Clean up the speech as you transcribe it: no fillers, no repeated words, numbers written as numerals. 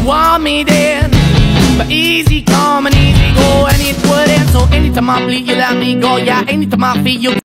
want me then. But easy come and easy go, and it would end. So anytime I bleed, you let me go. Yeah, anytime I feel you